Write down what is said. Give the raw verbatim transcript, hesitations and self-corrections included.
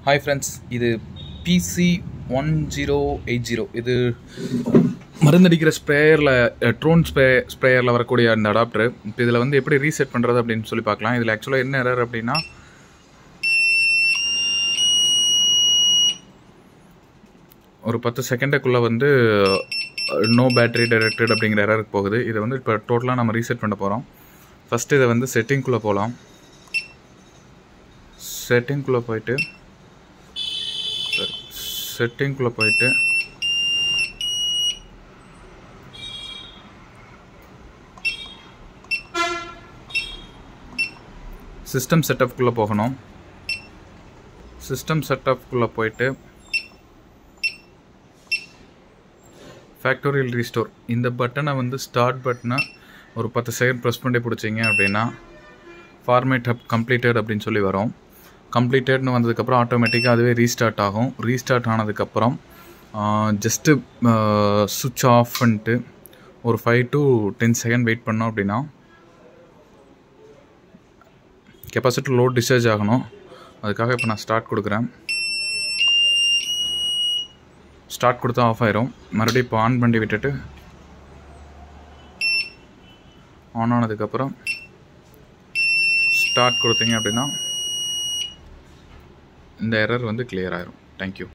Hi friends, இது P C one zero eight zero. இது மருந்தடிக்கிற ஸ்ப்ரேயரில் drone spray ஸ்ப்ரேயரில் வரக்கூடிய அந்த அடாப்டர். இப்போ இதில் வந்து எப்படி ரீசெட் பண்ணுறது அப்படின்னு சொல்லி பார்க்கலாம். இதில் ஆக்சுவலாக என்ன எரர் அப்படின்னா, ஒரு பத்து செகண்டுக்குள்ளே வந்து நோ பேட்டரி டைரக்டட் அப்படிங்கிற எரருக்கு போகுது. இதை வந்து இப்போ டோட்டலாக நம்ம ரீசெட் பண்ண போகிறோம். ஃபஸ்ட்டு இதை வந்து செட்டிங்குள்ளே போகலாம். செட்டிங்குள்ளே போயிட்டு செட்டிங்குள்ளே போயிட்டு சிஸ்டம் செட்டப்குள்ளே போகணும். சிஸ்டம் செட்டப்குள்ளே போயிட்டு ஃபேக்டோரியல் ரீஸ்டோர் இந்த பட்டனை வந்து ஸ்டார்ட் பட்டனை ஒரு பத்து செகண்ட் ப்ரெஸ் பண்ணி பிடிச்சிங்க அப்படின்னா ஃபார்மேட் ஹப் கம்ப்ளீட்டட் அப்படின்னு சொல்லி வரும். கம்ப்ளீட்டட்னு வந்ததுக்கப்புறம் ஆட்டோமேட்டிக்காக அதுவே ரீஸ்டார்ட் ஆகும். ரீஸ்டார்ட் ஆனதுக்கப்புறம் ஜஸ்ட்டு சுவிட்ச் ஆஃப் பண்ணிட்டு ஒரு five to ten second wait பண்ணோம் அப்படின்னா கெப்பாசிட்டர் லோட் டிஸ்சார்ஜ் ஆகணும். அதுக்காக இப்போ நான் ஸ்டார்ட் கொடுக்குறேன். ஸ்டார்ட் கொடுத்தா ஆஃப் ஆயிரும். மறுபடியும் இப்போ ஆன் பண்ணி விட்டுட்டு ஆன் ஆனதுக்கப்புறம் ஸ்டார்ட் கொடுத்தீங்க அப்படின்னா இந்த எரர் வந்து கிளியர் ஆயிரும். தேங்க்யூ.